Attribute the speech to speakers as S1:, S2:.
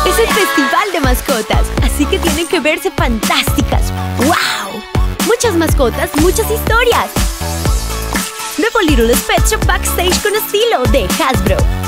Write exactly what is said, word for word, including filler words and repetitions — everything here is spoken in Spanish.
S1: Es el festival de mascotas, así que tienen que verse fantásticas. ¡Wow! Muchas mascotas, muchas historias. The Littlest Pet Shop Backstage con estilo de Hasbro.